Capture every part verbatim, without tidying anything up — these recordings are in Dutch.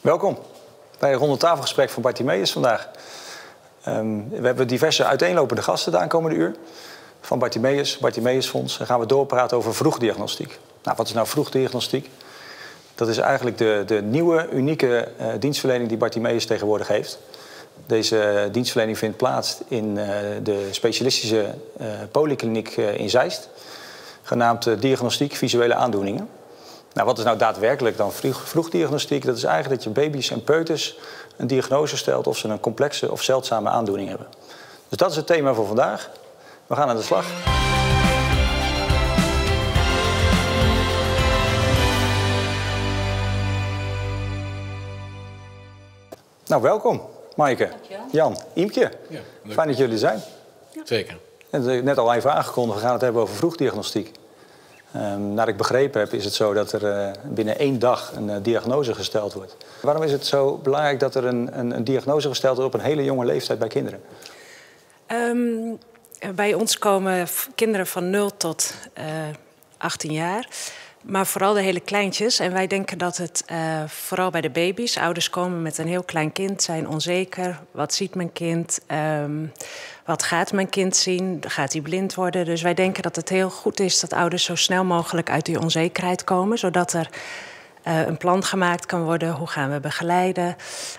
Welkom bij een rondetafelgesprek van Bartimeus vandaag. Um, we hebben diverse uiteenlopende gasten de aankomende uur. Van Bartimeus, Bartimeus Fonds. Dan gaan we doorpraten over vroegdiagnostiek. Nou, wat is nou vroegdiagnostiek? Dat is eigenlijk de, de nieuwe, unieke uh, dienstverlening die Bartimeus tegenwoordig heeft. Deze uh, dienstverlening vindt plaats in uh, de specialistische uh, polykliniek uh, in Zeist. Genaamd uh, diagnostiek visuele aandoeningen. Nou, wat is nou daadwerkelijk dan vroeg, vroegdiagnostiek? Dat is eigenlijk dat je baby's en peuters een diagnose stelt of ze een complexe of zeldzame aandoening hebben. Dus dat is het thema voor vandaag. We gaan aan de slag. Nou, welkom, Maaike, Jan, Iemke. Ja, fijn dat jullie er zijn. Ja. Zeker. Net al even aangekondigd, we gaan het hebben over vroegdiagnostiek. Um, naar ik begrepen heb, is het zo dat er uh, binnen één dag een uh, diagnose gesteld wordt. Waarom is het zo belangrijk dat er een, een, een diagnose gesteld wordt op een hele jonge leeftijd bij kinderen? Um, bij ons komen kinderen van nul tot uh, achttien jaar. Maar vooral de hele kleintjes. En wij denken dat het uh, vooral bij de baby's... ouders komen met een heel klein kind, zijn onzeker. Wat ziet mijn kind? Um, wat gaat mijn kind zien? Gaat hij blind worden? Dus wij denken dat het heel goed is dat ouders zo snel mogelijk uit die onzekerheid komen. Zodat er uh, een plan gemaakt kan worden. Hoe gaan we begeleiden?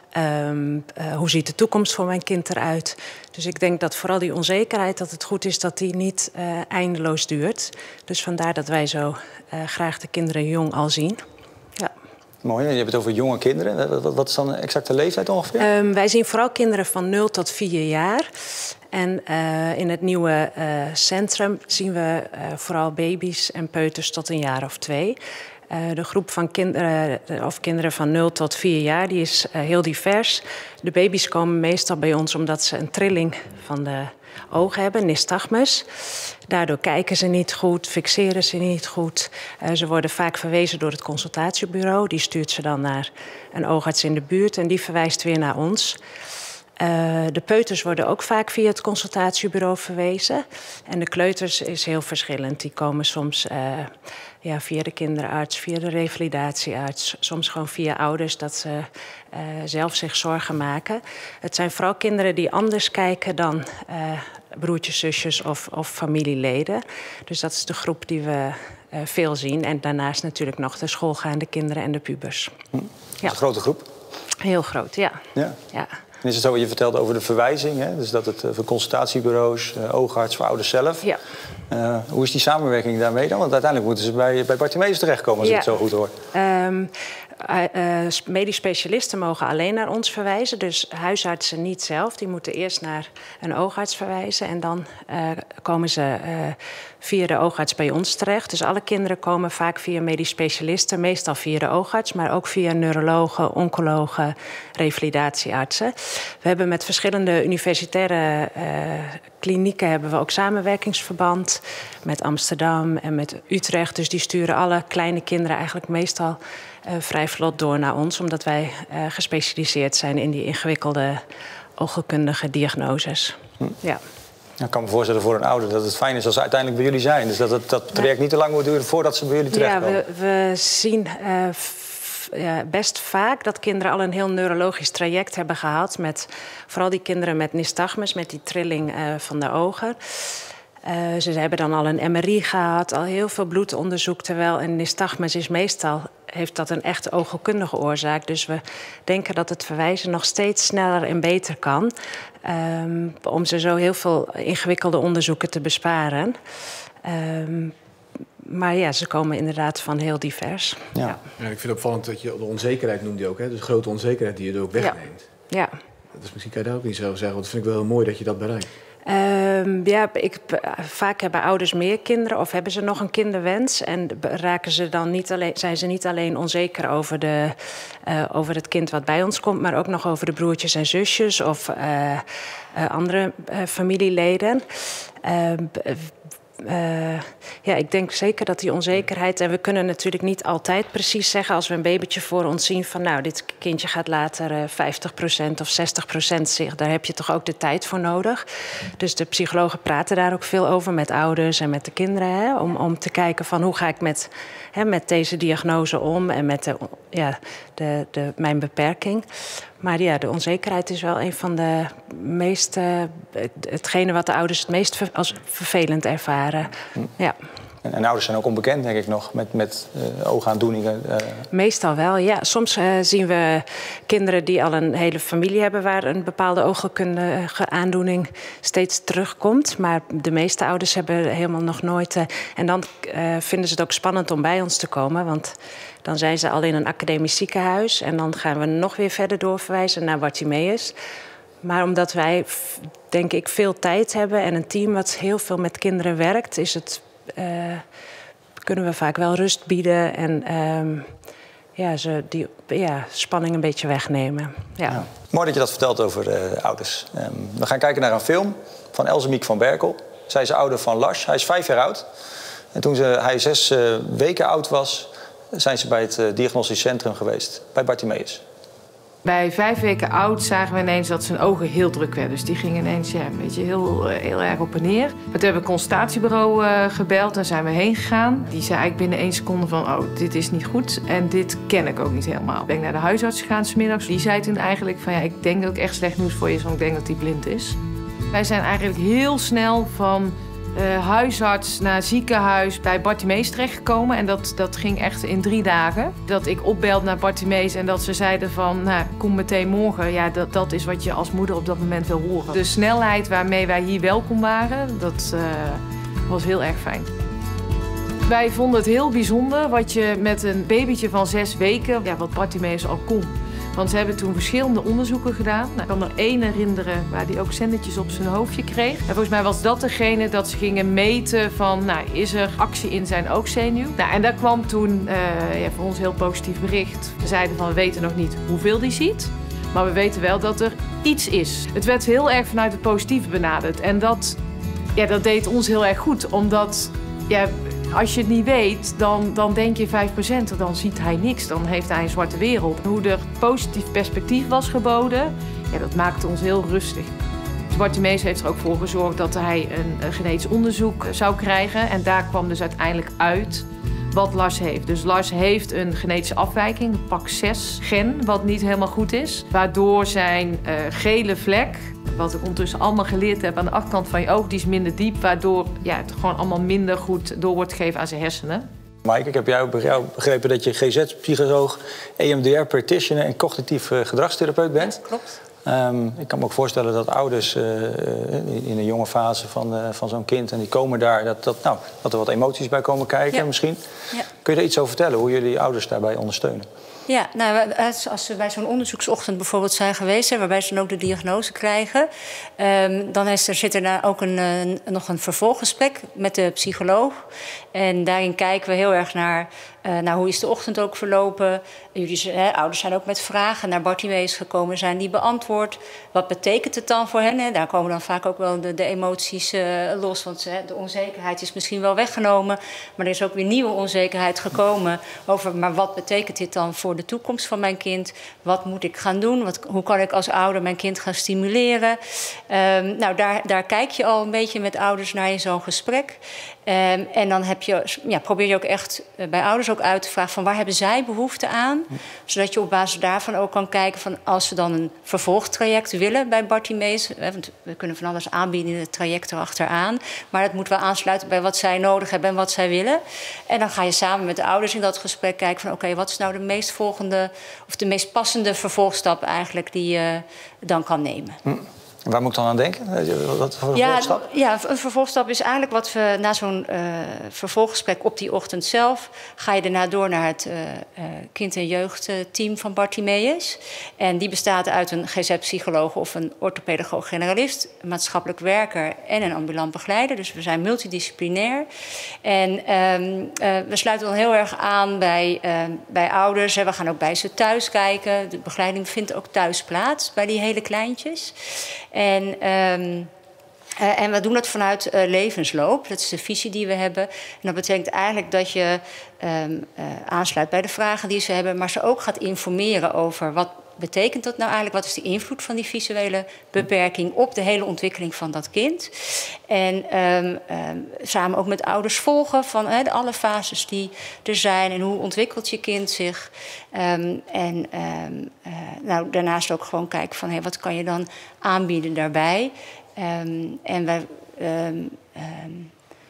Um, uh, hoe ziet de toekomst voor mijn kind eruit? Dus ik denk dat vooral die onzekerheid, dat het goed is dat die niet uh, eindeloos duurt. Dus vandaar dat wij zo uh, graag de kinderen jong al zien. Ja. Mooi, je hebt het over jonge kinderen. Wat is dan de exacte leeftijd ongeveer? Um, wij zien vooral kinderen van nul tot vier jaar. En uh, in het nieuwe uh, centrum zien we uh, vooral baby's en peuters tot een jaar of twee. Uh, de groep van kinderen, of kinderen van nul tot vier jaar die is uh, heel divers. De baby's komen meestal bij ons omdat ze een trilling van de ogen hebben, nystagmus. Daardoor kijken ze niet goed, fixeren ze niet goed. Uh, ze worden vaak verwezen door het consultatiebureau. Die stuurt ze dan naar een oogarts in de buurt en die verwijst weer naar ons. Uh, de peuters worden ook vaak via het consultatiebureau verwezen. En de kleuters is heel verschillend. Die komen soms uh, ja, via de kinderarts, via de revalidatiearts. Soms gewoon via ouders dat ze uh, zelf zich zorgen maken. Het zijn vooral kinderen die anders kijken dan uh, broertjes, zusjes of, of familieleden. Dus dat is de groep die we uh, veel zien. En daarnaast natuurlijk nog de schoolgaande kinderen en de pubers. Hm. Dat is ja. een grote groep. Heel groot, ja. ja. ja. En is het zo wat je vertelde over de verwijzing, hè? Dus dat het voor consultatiebureaus, uh, oogarts, voor ouders zelf. Ja. Uh, hoe is die samenwerking daarmee dan? Want uiteindelijk moeten ze bij, bij Bartimeus terechtkomen, als ja. ik het zo goed hoor. Um, uh, uh, medisch specialisten mogen alleen naar ons verwijzen. Dus huisartsen niet zelf. Die moeten eerst naar een oogarts verwijzen. En dan uh, komen ze uh, via de oogarts bij ons terecht. Dus alle kinderen komen vaak via medisch specialisten. Meestal via de oogarts, maar ook via neurologen, oncologen, revalidatieartsen. We hebben met verschillende universitaire uh, klinieken hebben we ook samenwerkingsverband. Met Amsterdam en met Utrecht. Dus die sturen alle kleine kinderen eigenlijk meestal uh, vrij vlot door naar ons. Omdat wij uh, gespecialiseerd zijn in die ingewikkelde oogkundige diagnoses. Hm. Ja. Ik kan me voorstellen voor een ouder dat het fijn is als ze uiteindelijk bij jullie zijn. Dus dat het, dat traject niet te lang moet duren voordat ze bij jullie terechtkomen. Ja, we, we zien uh, ja, best vaak dat kinderen al een heel neurologisch traject hebben gehad. Met, vooral die kinderen met nystagmus, met die trilling uh, van de ogen. Uh, ze hebben dan al een M R I gehad, al heel veel bloedonderzoek. Terwijl een nystagmus is meestal, heeft dat een echte oogkundige oorzaak. Dus we denken dat het verwijzen nog steeds sneller en beter kan. Um, om ze zo heel veel ingewikkelde onderzoeken te besparen. Um, Maar ja, ze komen inderdaad van heel divers. Ja. Ja. Ja, ik vind het opvallend dat je de onzekerheid noemde je ook. Hè? Dus de grote onzekerheid die je er ook wegneemt. Ja. Ja. Dat is misschien kan je daar ook niet zo zeggen. Want dat vind ik wel heel mooi dat je dat bereikt. Um, ja, ik, vaak hebben ouders meer kinderen of hebben ze nog een kinderwens. En raken ze dan niet alleen, zijn ze niet alleen onzeker over, de, uh, over het kind wat bij ons komt, maar ook nog over de broertjes en zusjes of uh, uh, andere uh, familieleden. Uh, Uh, ja, ik denk zeker dat die onzekerheid... en we kunnen natuurlijk niet altijd precies zeggen... als we een babytje voor ons zien van... nou, dit kindje gaat later uh, vijftig procent of zestig procent zich. Daar heb je toch ook de tijd voor nodig. Dus de psychologen praten daar ook veel over met ouders en met de kinderen... Hè, om, om te kijken van hoe ga ik met, hè, met deze diagnose om... en met de, ja, de, de, mijn beperking... Maar ja, de onzekerheid is wel een van de meest... Uh, hetgene wat de ouders het meest ver, als vervelend ervaren. Ja. En, en ouders zijn ook onbekend, denk ik nog, met, met uh, oogaandoeningen. Uh... Meestal wel, ja. Soms uh, zien we kinderen die al een hele familie hebben... waar een bepaalde oogkundige aandoening steeds terugkomt. Maar de meeste ouders hebben helemaal nog nooit... Uh, en dan uh, vinden ze het ook spannend om bij ons te komen... want dan zijn ze al in een academisch ziekenhuis... en dan gaan we nog weer verder doorverwijzen naar Bartimeus. Maar omdat wij, denk ik, veel tijd hebben... en een team wat heel veel met kinderen werkt... is het, uh, kunnen we vaak wel rust bieden... en um, ja, ze die ja, spanning een beetje wegnemen. Ja. Ja. Mooi dat je dat vertelt over uh, ouders. Um, we gaan kijken naar een film van Elsemiek van Berkel. Zij is ouder van Lars. Hij is vijf jaar oud. En toen ze, hij zes uh, weken oud was... zijn ze bij het uh, diagnostisch centrum geweest, bij Bartimeus. Bij vijf weken oud zagen we ineens dat zijn ogen heel druk werden. Dus die gingen ineens ja, een beetje heel, heel erg op en neer. Maar toen hebben we een consultatiebureau uh, gebeld en zijn we heen gegaan. Die zei eigenlijk binnen één seconde van, oh, dit is niet goed en dit ken ik ook niet helemaal. Ik ben naar de huisarts gegaan 's middags. Die zei toen eigenlijk van, ja, ik denk dat ik echt slecht nieuws voor je is, want ik denk dat hij blind is. Wij zijn eigenlijk heel snel van... Uh, huisarts naar ziekenhuis bij Bartimeus terechtgekomen. En dat, dat ging echt in drie dagen. Dat ik opbelde naar Bartimeus en dat ze zeiden van... nou, kom meteen morgen. Ja, dat, dat is wat je als moeder op dat moment wil horen. De snelheid waarmee wij hier welkom waren, dat uh, was heel erg fijn. Wij vonden het heel bijzonder wat je met een babytje van zes weken... ja, wat Bartimeus al kon. Want ze hebben toen verschillende onderzoeken gedaan. Nou, ik kan er één herinneren waar hij ook zendertjes op zijn hoofdje kreeg. En volgens mij was dat degene dat ze gingen meten van... nou, is er actie in zijn oogzenuw? Nou, en daar kwam toen uh, ja, voor ons een heel positief bericht. We zeiden van, we weten nog niet hoeveel hij ziet. Maar we weten wel dat er iets is. Het werd heel erg vanuit het positieve benaderd. En dat, ja, dat deed ons heel erg goed. Omdat... Ja, als je het niet weet, dan, dan denk je vijf procent, dan ziet hij niks. Dan heeft hij een zwarte wereld. Hoe er positief perspectief was geboden, ja, dat maakte ons heel rustig. Bartimeus heeft er ook voor gezorgd dat hij een, een genetisch onderzoek zou krijgen. En daar kwam dus uiteindelijk uit wat Lars heeft. Dus Lars heeft een genetische afwijking, een P A C zes gen, wat niet helemaal goed is. Waardoor zijn uh, gele vlek, wat ik ondertussen allemaal geleerd heb aan de achterkant van je oog, die is minder diep, waardoor ja, het gewoon allemaal minder goed door wordt gegeven aan zijn hersenen. Mike, ik heb jou begrepen dat je G Z-psycholoog, E M D R practitioner en cognitief uh, gedragstherapeut bent. Ja, klopt. Um, ik kan me ook voorstellen dat ouders uh, in een jonge fase van, uh, van zo'n kind... en die komen daar, dat, dat, nou, dat er wat emoties bij komen kijken ja. misschien. Ja. Kun je er iets over vertellen, hoe jullie ouders daarbij ondersteunen? Ja, nou, als we bij zo'n onderzoeksochtend bijvoorbeeld zijn geweest... waarbij ze dan ook de diagnose krijgen... Um, dan is er, zit er daar ook een, een, nog een vervolggesprek met de psycholoog. En daarin kijken we heel erg naar... Uh, nou, hoe is de ochtend ook verlopen? Jullie hè, ouders zijn ook met vragen naar Bartimeus gekomen, zijn die beantwoord? Wat betekent het dan voor hen? Hè? Daar komen dan vaak ook wel de, de emoties uh, los. Want hè, de onzekerheid is misschien wel weggenomen. Maar er is ook weer nieuwe onzekerheid gekomen over... maar wat betekent dit dan voor de toekomst van mijn kind? Wat moet ik gaan doen? Wat, hoe kan ik als ouder mijn kind gaan stimuleren? Um, nou, daar, daar kijk je al een beetje met ouders naar in zo'n gesprek. Um, en dan heb je, ja, probeer je ook echt uh, bij ouders ook uit te vragen... van waar hebben zij behoefte aan? Zodat je op basis daarvan ook kan kijken... van als ze dan een vervolgtraject willen bij Bartimeus... Hè, want we kunnen van alles aanbieden in het traject erachteraan... maar dat moet wel aansluiten bij wat zij nodig hebben en wat zij willen. En dan ga je samen met de ouders in dat gesprek kijken van... oké, okay, wat is nou de meest volgende of de meest passende vervolgstap eigenlijk... die je dan kan nemen. Hm. Waar moet ik dan aan denken? Wat voor ja, vervolgstap? Ja, een vervolgstap is eigenlijk wat we na zo'n uh, vervolggesprek op die ochtend zelf... ga je daarna door naar het uh, uh, kind- en jeugdteam van Bartimeus. En die bestaat uit een G Z-psycholoog of een orthopedagoog-generalist... een maatschappelijk werker en een ambulant begeleider. Dus we zijn multidisciplinair. En um, uh, we sluiten dan heel erg aan bij, uh, bij ouders. We gaan ook bij ze thuis kijken. De begeleiding vindt ook thuis plaats bij die hele kleintjes... En um, Uh, en we doen dat vanuit uh, levensloop. Dat is de visie die we hebben. En dat betekent eigenlijk dat je um, uh, aansluit bij de vragen die ze hebben, maar ze ook gaat informeren over wat betekent dat nou eigenlijk? Wat is de invloed van die visuele beperking op de hele ontwikkeling van dat kind? En um, um, samen ook met ouders volgen van he, alle fases die er zijn en hoe ontwikkelt je kind zich. Um, en um, uh, nou, daarnaast ook gewoon kijken van hey, wat kan je dan aanbieden daarbij? Um, en wij um, um,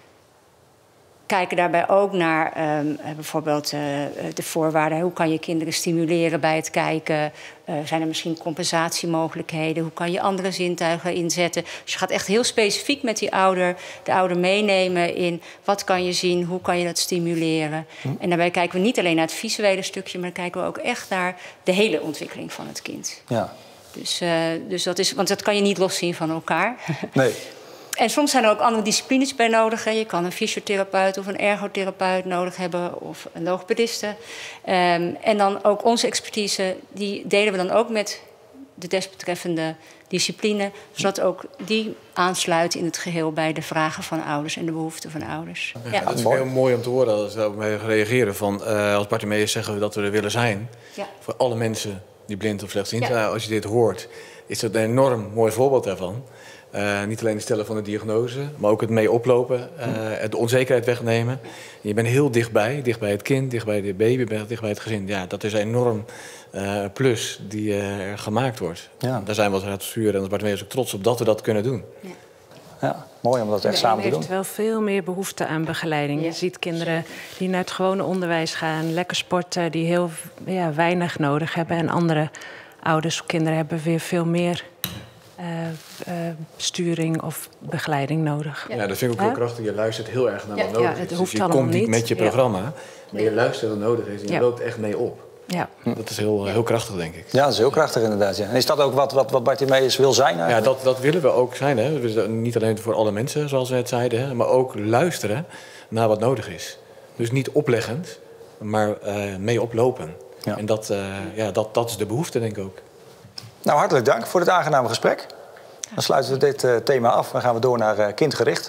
kijken daarbij ook naar um, bijvoorbeeld uh, de voorwaarden. Hoe kan je kinderen stimuleren bij het kijken? Uh, zijn er misschien compensatiemogelijkheden? Hoe kan je andere zintuigen inzetten? Dus je gaat echt heel specifiek met die ouder, de ouder meenemen in wat kan je zien, hoe kan je dat stimuleren. Hm. En daarbij kijken we niet alleen naar het visuele stukje, maar dan kijken we ook echt naar de hele ontwikkeling van het kind. Ja. Dus, uh, dus dat is, want dat kan je niet loszien van elkaar. Nee. En soms zijn er ook andere disciplines bij nodig. Hè. Je kan een fysiotherapeut of een ergotherapeut nodig hebben of een logopediste. Um, en dan ook onze expertise, die delen we dan ook met de desbetreffende discipline, zodat ook die aansluit in het geheel bij de vragen van ouders en de behoeften van ouders. Ja, Ja. dat is heel mooi om te horen als we daarop mee reageren. Van, uh, als Bartimeus zeggen we dat we er willen zijn. Ja. Voor alle mensen die blind of slechtziend zijn. Ja. Als je dit hoort, is dat een enorm mooi voorbeeld daarvan. Uh, niet alleen het stellen van de diagnose, maar ook het mee oplopen, uh, de onzekerheid wegnemen. Je bent heel dichtbij, dicht bij het kind, dicht bij de baby, dicht bij het gezin. Ja, dat is een enorm uh, plus die uh, er gemaakt wordt. Ja. Daar zijn we als Raadbestuur en als Bartimeus ook trots op dat we dat kunnen doen. Ja. Ja, mooi om dat echt ja, samen te doen. Er is wel veel meer behoefte aan begeleiding. Ja. Je ziet kinderen die naar het gewone onderwijs gaan, lekker sporten, die heel ja, weinig nodig hebben. En andere ouders of kinderen hebben weer veel meer Uh, uh, sturing of begeleiding nodig. Ja, dat vind ik ook heel krachtig. Je luistert heel erg naar ja, wat nodig ja, het is. hoeft Dus je komt niet met je programma, ja. maar je luistert wat nodig is en je ja. loopt echt mee op. Ja. Dat is heel, heel krachtig, denk ik. Ja, dat is heel krachtig inderdaad. Ja. En is dat ook wat, wat, wat Bartimeus wil zijn eigenlijk? Ja, dat, dat willen we ook zijn. Hè. Dus niet alleen voor alle mensen, zoals we het zeiden, hè, maar ook luisteren naar wat nodig is. Dus niet opleggend, maar uh, mee oplopen. Ja. En dat, uh, ja, dat, dat is de behoefte, denk ik ook. Nou, hartelijk dank voor dit aangename gesprek. Dan sluiten we dit uh, thema af. Dan gaan we door naar uh, kindgericht.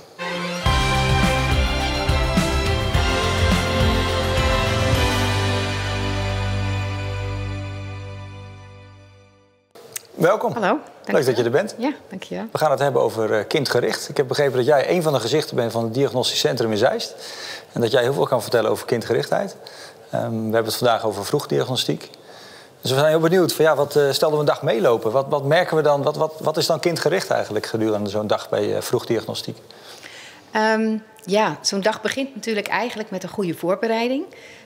Welkom. Hallo. Leuk dat je er bent. Ja, dankjewel. We gaan het hebben over uh, kindgericht. Ik heb begrepen dat jij een van de gezichten bent van het Diagnostisch Centrum in Zeist. En dat jij heel veel kan vertellen over kindgerichtheid. Um, we hebben het vandaag over vroegdiagnostiek. Dus we zijn heel benieuwd. Van, ja, wat, uh, stel dat we een dag meelopen. Wat, wat merken we dan? Wat, wat, wat is dan kindgericht eigenlijk gedurende zo'n dag bij uh, vroegdiagnostiek? Um, ja, zo'n dag begint natuurlijk eigenlijk met een goede voorbereiding.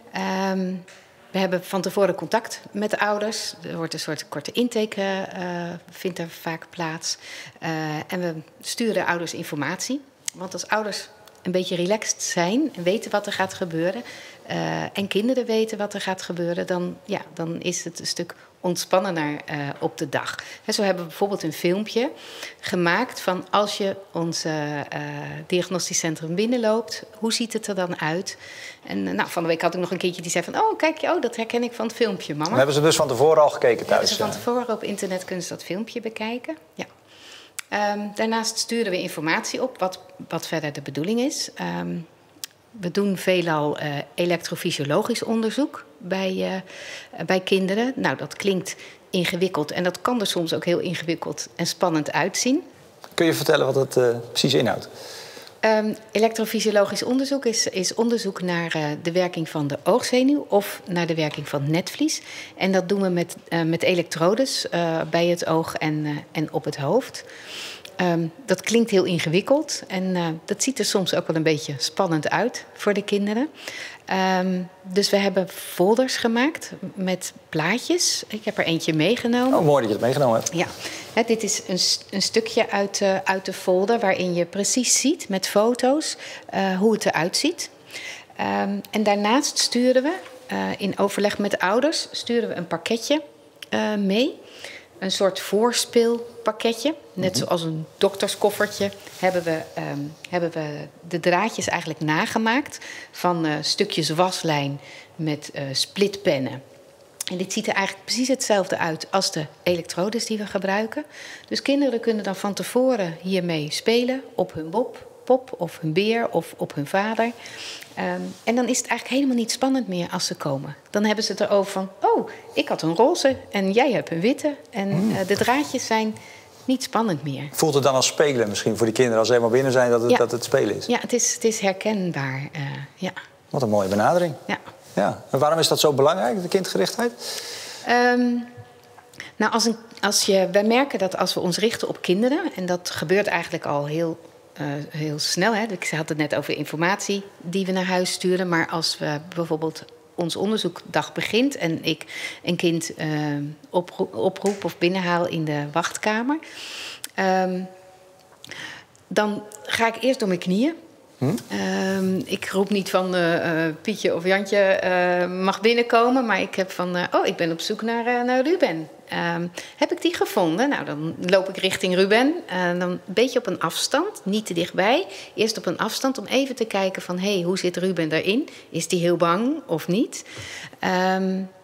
Um, we hebben van tevoren contact met de ouders. Er wordt een soort korte intake, uh, vindt er vaak plaats. Uh, en we sturen ouders informatie. Want als ouders een beetje relaxed zijn en weten wat er gaat gebeuren, Uh, en kinderen weten wat er gaat gebeuren, dan, ja, dan is het een stuk ontspannender uh, op de dag. He, zo hebben we bijvoorbeeld een filmpje gemaakt van als je ons uh, uh, diagnostisch centrum binnenloopt, hoe ziet het er dan uit? En uh, nou, van de week had ik nog een kindje die zei van, oh kijk, oh, dat herken ik van het filmpje, mama. Dan hebben ze dus van tevoren al gekeken thuis? Hebben ze van tevoren op internet kunnen ze dat filmpje bekijken, ja. Um, daarnaast sturen we informatie op wat, wat verder de bedoeling is. Um, We doen veelal uh, elektrofysiologisch onderzoek bij, uh, bij kinderen. Nou, dat klinkt ingewikkeld en dat kan er soms ook heel ingewikkeld en spannend uitzien. Kun je vertellen wat het uh, precies inhoudt? Um, elektrofysiologisch onderzoek is, is onderzoek naar uh, de werking van de oogzenuw of naar de werking van het netvlies. En dat doen we met, uh, met elektrodes uh, bij het oog en, uh, en op het hoofd. Um, dat klinkt heel ingewikkeld en uh, dat ziet er soms ook wel een beetje spannend uit voor de kinderen. Um, dus we hebben folders gemaakt met plaatjes. Ik heb er eentje meegenomen. Oh, mooi dat je het meegenomen hebt. Ja, He, dit is een, een stukje uit, uh, uit de folder waarin je precies ziet met foto's uh, hoe het eruit ziet. Um, en daarnaast sturen we, uh, in overleg met de ouders, sturen we een pakketje uh, mee. Een soort voorspeelpakketje. Net zoals een dokterskoffertje hebben we, um, hebben we de draadjes eigenlijk nagemaakt van uh, stukjes waslijn met uh, splitpennen En dit ziet er eigenlijk precies hetzelfde uit als de elektrodes die we gebruiken. Dus kinderen kunnen dan van tevoren hiermee spelen op hun bob, pop of hun beer of op hun vader. Um, en dan is het eigenlijk helemaal niet spannend meer als ze komen. Dan hebben ze het erover van, oh, ik had een roze en jij hebt een witte. En mm. uh, de draadjes zijn niet spannend meer. Voelt het dan als spelen misschien voor die kinderen als ze helemaal binnen zijn dat het, ja. dat het spelen is? Ja, het is, het is herkenbaar. Uh, ja. Wat een mooie benadering. Ja. Ja. En waarom is dat zo belangrijk, de kindgerichtheid? Um, nou, als een, als je, wij merken dat als we ons richten op kinderen, en dat gebeurt eigenlijk al heel, uh, heel snel. Hè? Ik had het net over informatie die we naar huis sturen. Maar als we bijvoorbeeld ons onderzoekdag begint en ik een kind uh, oproep, oproep of binnenhaal in de wachtkamer, um, dan ga ik eerst door mijn knieën. Hm? Uh, ik roep niet van uh, uh, Pietje of Jantje uh, mag binnenkomen, maar ik heb van, uh, oh, ik ben op zoek naar, uh, naar Ruben. Uh, heb ik die gevonden? Nou, dan loop ik richting Ruben. Uh, dan een beetje op een afstand, niet te dichtbij. Eerst op een afstand om even te kijken van, hé, hey, hoe zit Ruben erin? Is die heel bang of niet? Uh,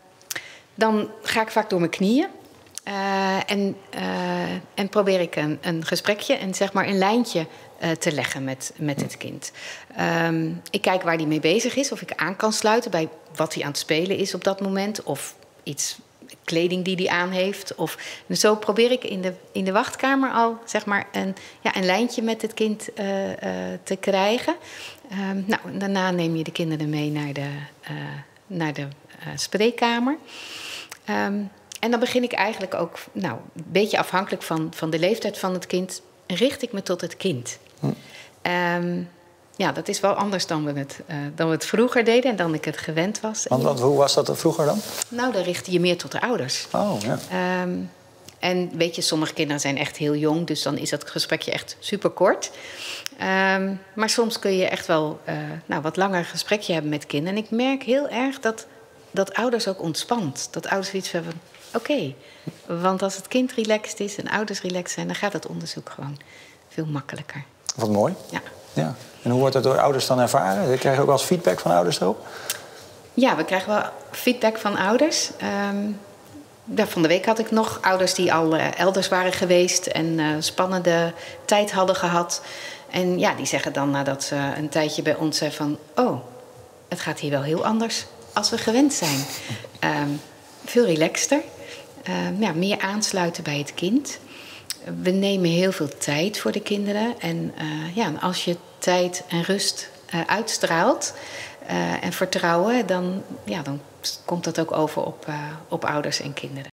dan ga ik vaak door mijn knieën. Uh, en, uh, en probeer ik een, een gesprekje en zeg maar een lijntje uh, te leggen met, met het kind. Um, ik kijk waar hij mee bezig is, of ik aan kan sluiten bij wat hij aan het spelen is op dat moment, of iets, kleding die hij aan heeft. Of, dus zo probeer ik in de, in de wachtkamer al zeg maar een, ja, een lijntje met het kind uh, uh, te krijgen. Um, nou, daarna neem je de kinderen mee naar de, uh, naar de uh, spreekkamer. Um, En dan begin ik eigenlijk ook, nou, een beetje afhankelijk van, van de leeftijd van het kind, richt ik me tot het kind. Hm. Um, ja, dat is wel anders dan we, het, uh, dan we het vroeger deden en dan ik het gewend was. Want, want hoe was dat vroeger dan? Nou, dan richtte je meer tot de ouders. Oh, ja. Um, en weet je, sommige kinderen zijn echt heel jong, dus dan is dat gesprekje echt super kort. Um, maar soms kun je echt wel uh, nou, wat langer gesprekje hebben met kinderen. En ik merk heel erg dat, dat ouders ook ontspant. Dat ouders iets hebben van, oké, okay, want als het kind relaxed is en ouders relaxed zijn, dan gaat het onderzoek gewoon veel makkelijker. Wat mooi. Ja. Ja. En hoe wordt dat door ouders dan ervaren? Krijg je ook wel eens feedback van ouders erop? Ja, we krijgen wel feedback van ouders. Um, ja, van de week had ik nog ouders die al uh, elders waren geweest en uh, spannende tijd hadden gehad. En ja, die zeggen dan nadat ze een tijdje bij ons zijn van, oh, het gaat hier wel heel anders als we gewend zijn. Um, veel relaxter. Uh, ja, meer aansluiten bij het kind. We nemen heel veel tijd voor de kinderen. En uh, ja, als je tijd en rust uh, uitstraalt uh, en vertrouwen, dan, ja, dan komt dat ook over op, uh, op ouders en kinderen.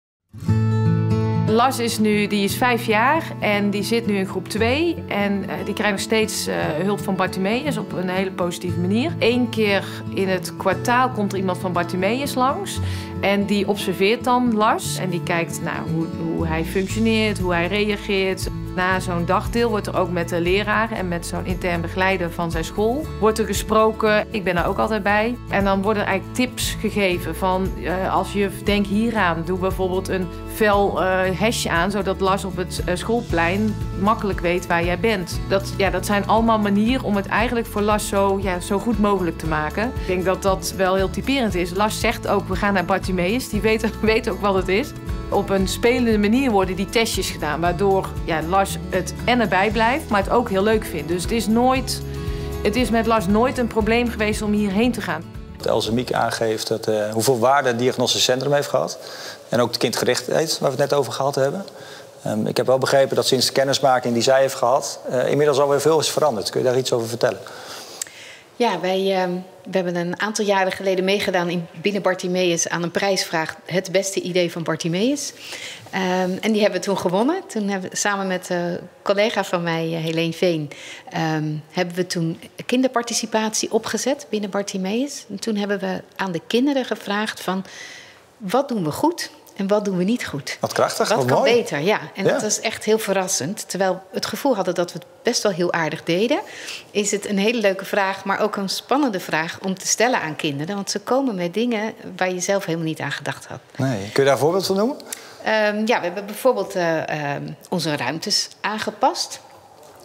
Lars is nu die is vijf jaar en die zit nu in groep twee. En uh, die krijgt nog steeds uh, hulp van Bartimeus op een hele positieve manier. Eén keer in het kwartaal komt er iemand van Bartimeus langs. En die observeert dan Lars. En die kijkt naar hoe, hoe hij functioneert, hoe hij reageert. Na zo'n dagdeel wordt er ook met de leraren en met zo'n intern begeleider van zijn school wordt er gesproken. Ik ben daar ook altijd bij. En dan worden er eigenlijk tips gegeven van uh, als je denkt hieraan, doe bijvoorbeeld een fel uh, hesje aan, zodat Lars op het uh, schoolplein makkelijk weet waar jij bent. Dat, ja, dat zijn allemaal manieren om het eigenlijk voor Lars zo, ja, zo goed mogelijk te maken. Ik denk dat dat wel heel typerend is. Lars zegt ook, we gaan naar Bartimeus. Die weet, weet ook wat het is. Op een spelende manier worden die testjes gedaan, waardoor ja, Lars het en erbij blijft, maar het ook heel leuk vindt. Dus het is, nooit, het is met Lars nooit een probleem geweest om hierheen te gaan. Else Miek aangeeft dat, uh, hoeveel waarde het diagnostisch centrum heeft gehad. En ook de kindgerichtheid, waar we het net over gehad hebben. Um, ik heb wel begrepen dat sinds de kennismaking die zij heeft gehad, uh, inmiddels alweer veel is veranderd. Kun je daar iets over vertellen? Ja, wij uh, we hebben een aantal jaren geleden meegedaan in binnen Bartimeus aan een prijsvraag Het beste idee van Bartimeus. Um, en die hebben we toen gewonnen. Toen hebben we samen met een collega van mij, uh, Helene Veen, um, hebben we toen kinderparticipatie opgezet binnen Bartimeus. En toen hebben we aan de kinderen gevraagd van wat doen we goed en wat doen we niet goed. Wat krachtig, wat wat kan mooi. beter, ja. En ja. dat was echt heel verrassend. Terwijl we het gevoel hadden dat we het best wel heel aardig deden, is het een hele leuke vraag, maar ook een spannende vraag om te stellen aan kinderen. Want ze komen met dingen waar je zelf helemaal niet aan gedacht had. Nee. Kun je daar een voorbeeld van noemen? Um, ja, we hebben bijvoorbeeld uh, uh, onze ruimtes aangepast.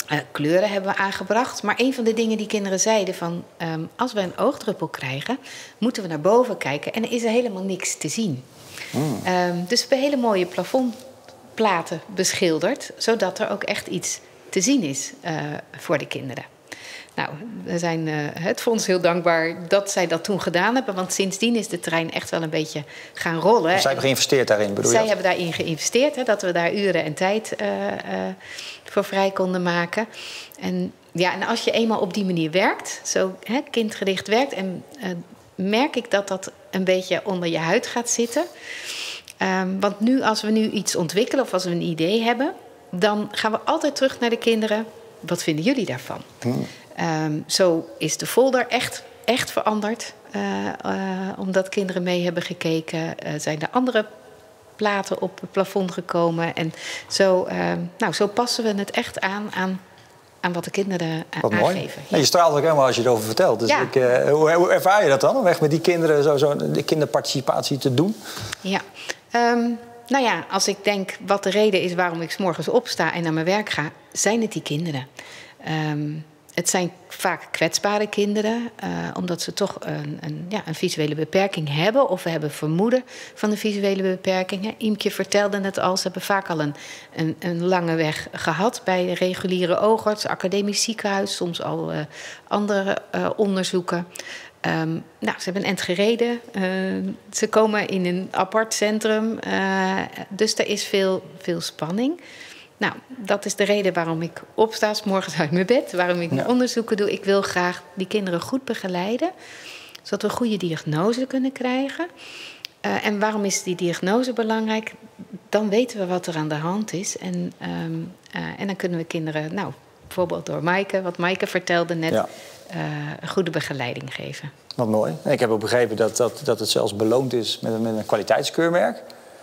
Uh, kleuren hebben we aangebracht. Maar een van de dingen die kinderen zeiden van... Um, als we een oogdruppel krijgen, moeten we naar boven kijken... en er is er helemaal niks te zien. Mm. Um, dus we hebben hele mooie plafondplaten beschilderd... zodat er ook echt iets te zien is uh, voor de kinderen. Nou, we zijn uh, het fonds heel dankbaar dat zij dat toen gedaan hebben... want sindsdien is de trein echt wel een beetje gaan rollen. Dus zij hebben geïnvesteerd daarin, bedoel je? Zij hebben daarin geïnvesteerd, hè, dat we daar uren en tijd uh, uh, voor vrij konden maken. En, ja, en als je eenmaal op die manier werkt, zo hè, kindgericht werkt... en uh, merk ik dat dat een beetje onder je huid gaat zitten. Um, want nu, als we nu iets ontwikkelen of als we een idee hebben... dan gaan we altijd terug naar de kinderen. Wat vinden jullie daarvan? Hmm. Um, zo is de folder echt, echt veranderd. Uh, uh, omdat kinderen mee hebben gekeken. Uh, zijn er andere platen op het plafond gekomen. En zo, uh, nou, zo passen we het echt aan... aan aan wat de kinderen uh, wat aangeven. Mooi. Ja. Je straalt ook helemaal als je erover vertelt. Dus ja. ik, uh, hoe, hoe ervaar je dat dan? Om echt met die kinderen zo, zo de kinderparticipatie te doen? Ja, um, nou ja, als ik denk wat de reden is waarom ik 's morgens opsta en naar mijn werk ga, zijn het die kinderen. Um, het zijn vaak kwetsbare kinderen, uh, omdat ze toch een, een, ja, een visuele beperking hebben. Of we hebben vermoeden van een visuele beperking. Hè. Imke vertelde het al, ze hebben vaak al een, een, een lange weg gehad bij de reguliere oogarts, academisch ziekenhuis, soms al uh, andere uh, onderzoeken. Um, nou, ze hebben een end gereden. Uh, ze komen in een apart centrum. Uh, dus er is veel, veel spanning. Nou, dat is de reden waarom ik opsta 's morgens uit mijn bed. Waarom ik ja. onderzoeken doe. Ik wil graag die kinderen goed begeleiden. Zodat we een goede diagnose kunnen krijgen. Uh, en waarom is die diagnose belangrijk? Dan weten we wat er aan de hand is. En, um, uh, en dan kunnen we kinderen, nou, bijvoorbeeld door Maaike, wat Maaike vertelde net... Ja. Uh, een goede begeleiding geven. Wat mooi. En ik heb ook begrepen dat, dat, dat het zelfs beloond is met een, met een kwaliteitskeurmerk.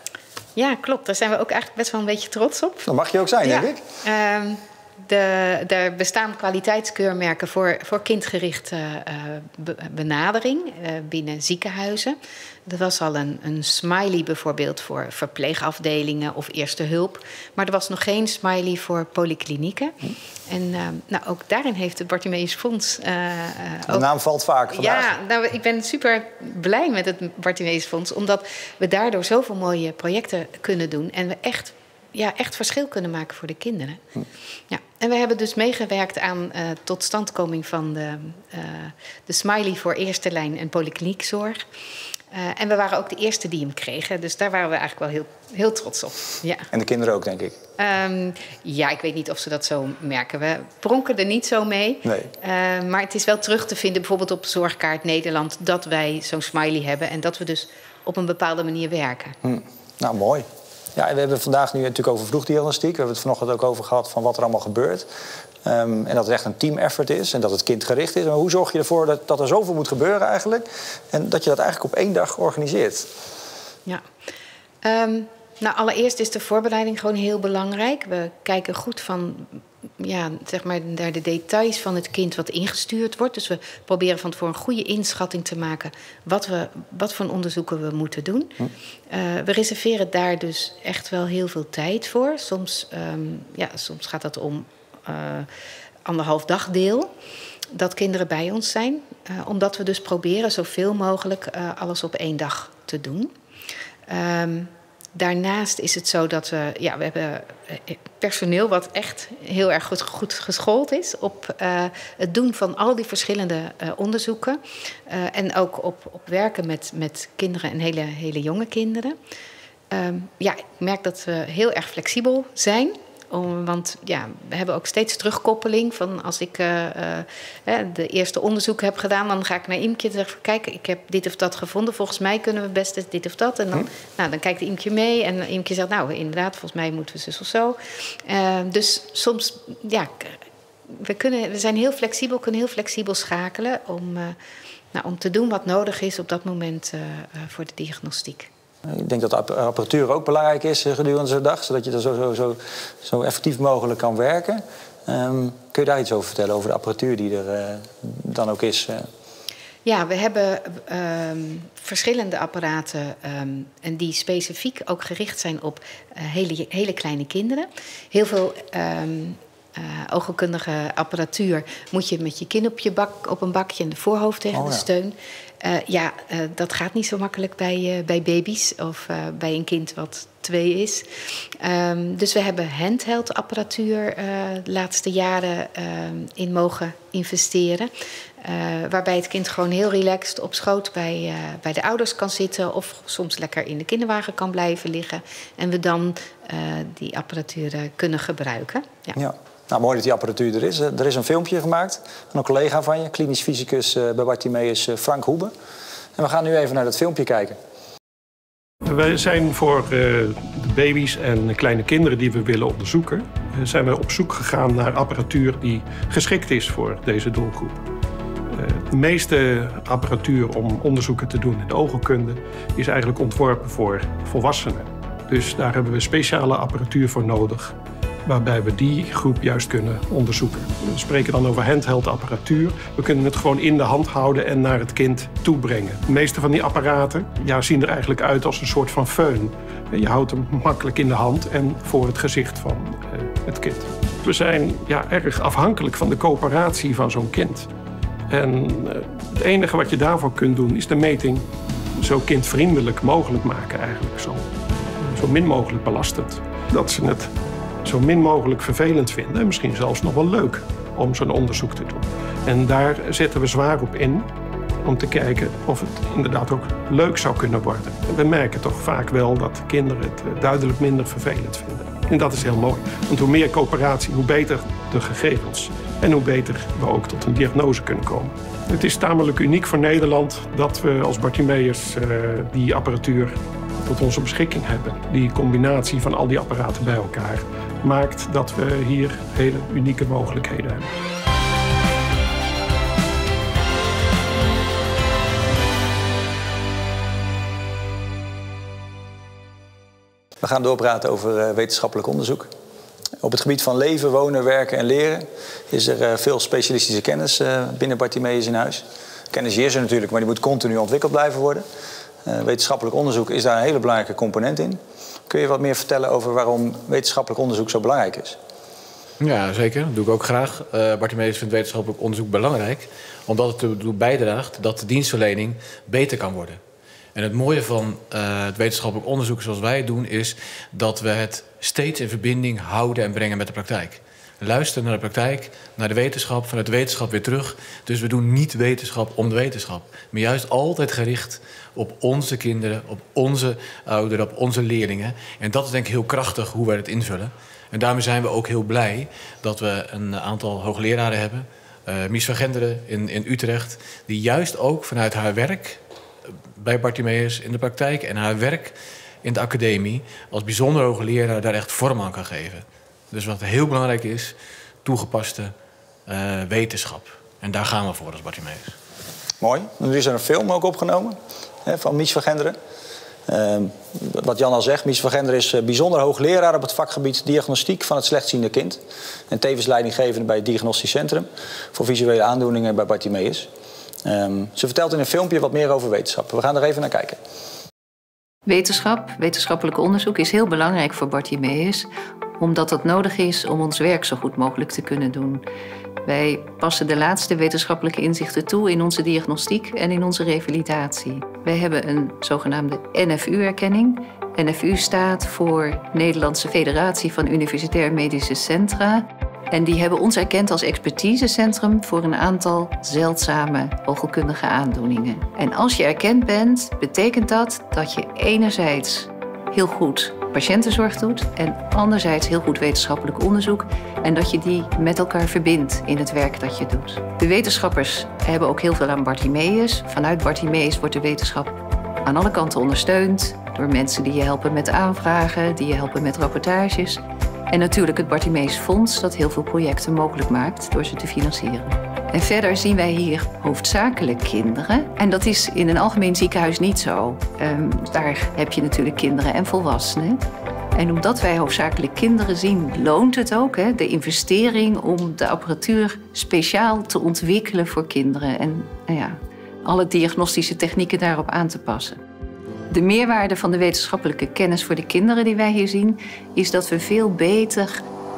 Ja, klopt. Daar zijn we ook eigenlijk best wel een beetje trots op. Dat mag je ook zijn, ja. denk ik. Uh, de, er bestaan kwaliteitskeurmerken voor, voor kindgerichte uh, benadering uh, binnen ziekenhuizen. Er was al een, een smiley bijvoorbeeld voor verpleegafdelingen of eerste hulp. Maar er was nog geen smiley voor polyklinieken. Hm. En uh, nou, ook daarin heeft het Bartimeus Fonds... Uh, de ook... naam valt vaak vandaag. Ja, nou, ik ben super blij met het Bartimeus Fonds. Omdat we daardoor zoveel mooie projecten kunnen doen. En we echt, ja, echt verschil kunnen maken voor de kinderen. Hm. Ja. En we hebben dus meegewerkt aan uh, totstandkoming van de, uh, de smiley voor eerste lijn en polykliniekzorg. Uh, en we waren ook de eerste die hem kregen. Dus daar waren we eigenlijk wel heel, heel trots op. Ja. En de kinderen ook, denk ik? Um, ja, ik weet niet of ze dat zo merken. We pronken er niet zo mee. Nee. Uh, maar het is wel terug te vinden, bijvoorbeeld op Zorgkaart Nederland... dat wij zo'n smiley hebben en dat we dus op een bepaalde manier werken. Hm. Nou, mooi. Ja, we hebben vandaag nu natuurlijk over vroegdiagnostiek. We hebben het vanochtend ook over gehad van wat er allemaal gebeurt. Um, en dat het echt een team effort is en dat het kindgericht is. Maar hoe zorg je ervoor dat, dat er zoveel moet gebeuren eigenlijk... en dat je dat eigenlijk op één dag organiseert? Ja, um, nou allereerst is de voorbereiding gewoon heel belangrijk. We kijken goed van, ja, zeg maar naar de details van het kind wat ingestuurd wordt. Dus we proberen van tevoren een goede inschatting te maken... wat, we, wat voor onderzoeken we moeten doen. Hm. Uh, we reserveren daar dus echt wel heel veel tijd voor. Soms, um, ja, soms gaat dat om... Uh, anderhalf dagdeel, dat kinderen bij ons zijn. Uh, omdat we dus proberen zoveel mogelijk uh, alles op één dag te doen. Um, daarnaast is het zo dat we... Ja, we hebben personeel wat echt heel erg goed, goed geschoold is... op uh, het doen van al die verschillende uh, onderzoeken. Uh, en ook op, op werken met, met kinderen en hele, hele jonge kinderen. Um, ja, ik merk dat we heel erg flexibel zijn... Om, want ja, we hebben ook steeds terugkoppeling van als ik uh, uh, de eerste onderzoek heb gedaan, dan ga ik naar Imke en zeg: kijk, ik heb dit of dat gevonden. Volgens mij kunnen we best dit of dat. En dan, hm. nou, dan kijkt Imke mee en Imke zegt: nou, inderdaad, volgens mij moeten we zus of zo. Uh, dus soms, ja, we, kunnen, we zijn heel flexibel, kunnen heel flexibel schakelen om, uh, nou, om te doen wat nodig is op dat moment uh, uh, voor de diagnostiek. Ik denk dat de apparatuur ook belangrijk is gedurende zo'n dag... zodat je er zo, zo, zo, zo effectief mogelijk kan werken. Um, kun je daar iets over vertellen, over de apparatuur die er uh, dan ook is? Uh? Ja, we hebben um, verschillende apparaten... Um, en die specifiek ook gericht zijn op uh, hele, hele kleine kinderen. Heel veel... Um, uh, oogheelkundige apparatuur moet je met je kin op, je bak, op een bakje en de voorhoofd tegen oh, de ja. steun. Uh, ja, uh, dat gaat niet zo makkelijk bij, uh, bij baby's of uh, bij een kind wat twee is. Um, dus we hebben handheld apparatuur uh, de laatste jaren uh, in mogen investeren. Uh, waarbij het kind gewoon heel relaxed op schoot bij, uh, bij de ouders kan zitten of soms lekker in de kinderwagen kan blijven liggen. En we dan uh, die apparatuur uh, kunnen gebruiken. Ja. Ja. Nou, mooi dat die apparatuur er is. Er is een filmpje gemaakt van een collega van je, klinisch fysicus bij Bartimeus, Frank Hoebe. En we gaan nu even naar dat filmpje kijken. Wij zijn voor uh, de baby's en kleine kinderen die we willen onderzoeken, uh, zijn we op zoek gegaan naar apparatuur die geschikt is voor deze doelgroep. Uh, de meeste apparatuur om onderzoeken te doen in de oogheelkunde is eigenlijk ontworpen voor volwassenen. Dus daar hebben we speciale apparatuur voor nodig, waarbij we die groep juist kunnen onderzoeken. We spreken dan over handheld apparatuur. We kunnen het gewoon in de hand houden en naar het kind toebrengen. De meeste van die apparaten ja, zien er eigenlijk uit als een soort van föhn. Je houdt hem makkelijk in de hand en voor het gezicht van uh, het kind. We zijn ja, erg afhankelijk van de coöperatie van zo'n kind. En uh, het enige wat je daarvoor kunt doen is de meting zo kindvriendelijk mogelijk maken eigenlijk. Zo, zo min mogelijk belastend. Dat ze het zo min mogelijk vervelend vinden en misschien zelfs nog wel leuk om zo'n onderzoek te doen. En daar zetten we zwaar op in om te kijken of het inderdaad ook leuk zou kunnen worden. En we merken toch vaak wel dat kinderen het duidelijk minder vervelend vinden. En dat is heel mooi, want hoe meer coöperatie, hoe beter de gegevens en hoe beter we ook tot een diagnose kunnen komen. Het is tamelijk uniek voor Nederland dat we als Bartimeus uh, die apparatuur tot onze beschikking hebben. Die combinatie van al die apparaten bij elkaar maakt dat we hier hele unieke mogelijkheden hebben. We gaan doorpraten over uh, wetenschappelijk onderzoek. Op het gebied van leven, wonen, werken en leren is er uh, veel specialistische kennis uh, binnen Bartimeus in huis. Kennis die is er natuurlijk, maar die moet continu ontwikkeld blijven worden. Uh, wetenschappelijk onderzoek is daar een hele belangrijke component in. Kun je wat meer vertellen over waarom wetenschappelijk onderzoek zo belangrijk is? Ja, zeker. Dat doe ik ook graag. Uh, Bartimeus vindt wetenschappelijk onderzoek belangrijk, omdat het ertoe bijdraagt dat de dienstverlening beter kan worden. En het mooie van uh, het wetenschappelijk onderzoek zoals wij het doen is dat we het steeds in verbinding houden en brengen met de praktijk. Luisteren naar de praktijk, naar de wetenschap, vanuit de wetenschap weer terug. Dus we doen niet wetenschap om de wetenschap, maar juist altijd gericht op onze kinderen, op onze ouderen, op onze leerlingen. En dat is denk ik heel krachtig hoe wij het invullen. En daarmee zijn we ook heel blij dat we een aantal hoogleraren hebben. Uh, Mies van Genderen in, in Utrecht, die juist ook vanuit haar werk bij Bartimeus in de praktijk en haar werk in de academie als bijzonder hoogleraar daar echt vorm aan kan geven. Dus wat heel belangrijk is, toegepaste uh, wetenschap. En daar gaan we voor als Bartimeus. Mooi. Nu is er een film ook opgenomen hè, van Mies van Genderen. Uh, wat Jan al zegt, Mies van Genderen is bijzonder hoogleraar op het vakgebied diagnostiek van het slechtziende kind. En tevens leidinggevende bij het Diagnostisch Centrum voor visuele aandoeningen bij Bartimeus. Um, ze vertelt in een filmpje wat meer over wetenschap. We gaan er even naar kijken. Wetenschap, wetenschappelijk onderzoek is heel belangrijk voor Bartimeus, omdat dat nodig is om ons werk zo goed mogelijk te kunnen doen. Wij passen de laatste wetenschappelijke inzichten toe in onze diagnostiek en in onze revalidatie. Wij hebben een zogenaamde N F U-erkenning. N F U staat voor Nederlandse Federatie van Universitair Medische Centra. En die hebben ons erkend als expertisecentrum voor een aantal zeldzame oogheelkundige aandoeningen. En als je erkend bent, betekent dat dat je enerzijds heel goed patiëntenzorg doet en anderzijds heel goed wetenschappelijk onderzoek en dat je die met elkaar verbindt in het werk dat je doet. De wetenschappers hebben ook heel veel aan Bartimeus. Vanuit Bartimeus wordt de wetenschap aan alle kanten ondersteund door mensen die je helpen met aanvragen, die je helpen met rapportages. En natuurlijk het Bartimeus Fonds dat heel veel projecten mogelijk maakt door ze te financieren. En verder zien wij hier hoofdzakelijk kinderen. En dat is in een algemeen ziekenhuis niet zo. Um, daar heb je natuurlijk kinderen en volwassenen. En omdat wij hoofdzakelijk kinderen zien, loont het ook, hè, de investering om de apparatuur speciaal te ontwikkelen voor kinderen. En nou ja, alle diagnostische technieken daarop aan te passen. De meerwaarde van de wetenschappelijke kennis voor de kinderen die wij hier zien, is dat we veel beter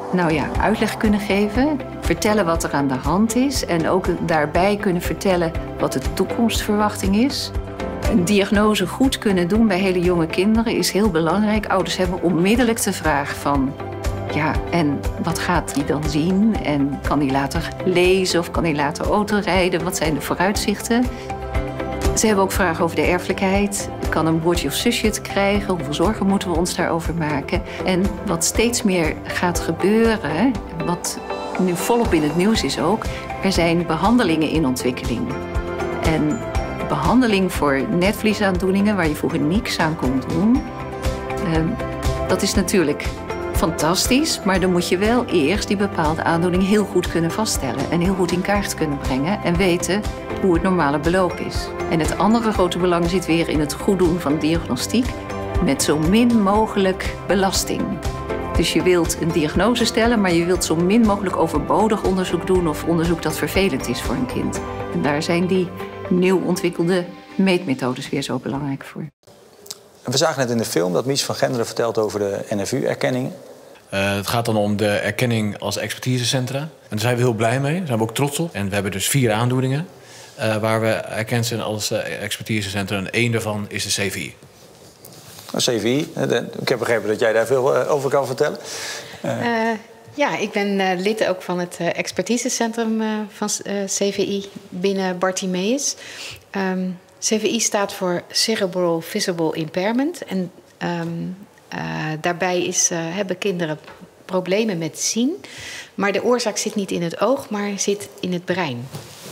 nou ja, uitleg kunnen geven, vertellen wat er aan de hand is en ook daarbij kunnen vertellen wat de toekomstverwachting is. Een diagnose goed kunnen doen bij hele jonge kinderen is heel belangrijk. Ouders hebben onmiddellijk de vraag van, ja, en wat gaat hij dan zien? En kan hij later lezen of kan hij later autorijden? Wat zijn de vooruitzichten? Ze hebben ook vragen over de erfelijkheid. Kan een broertje of zusje het krijgen? Hoeveel zorgen moeten we ons daarover maken? En wat steeds meer gaat gebeuren, wat nu volop in het nieuws is ook, er zijn behandelingen in ontwikkeling. En behandeling voor netvliesaandoeningen, waar je vroeger niks aan kon doen, uh, dat is natuurlijk fantastisch, maar dan moet je wel eerst die bepaalde aandoening heel goed kunnen vaststellen en heel goed in kaart kunnen brengen en weten hoe het normale beloop is. En het andere grote belang zit weer in het goed doen van diagnostiek met zo min mogelijk belasting. Dus je wilt een diagnose stellen, maar je wilt zo min mogelijk overbodig onderzoek doen of onderzoek dat vervelend is voor een kind. En daar zijn die nieuw ontwikkelde meetmethodes weer zo belangrijk voor. We zagen net in de film dat Mies van Genderen vertelt over de N F U-erkenning. Uh, het gaat dan om de erkenning als expertisecentra. En daar zijn we heel blij mee, daar zijn we ook trots op. En we hebben dus vier aandoeningen uh, waar we erkend zijn als uh, expertisecentra. En één daarvan is de C V I. C V I, ik heb begrepen dat jij daar veel over kan vertellen. Uh... Uh, ja, ik ben uh, lid ook van het uh, expertisecentrum uh, van uh, C V I binnen Bartimeus. Um, C V I staat voor Cerebral Visible Impairment. En um, uh, daarbij is, uh, hebben kinderen problemen met zien. Maar de oorzaak zit niet in het oog, maar zit in het brein.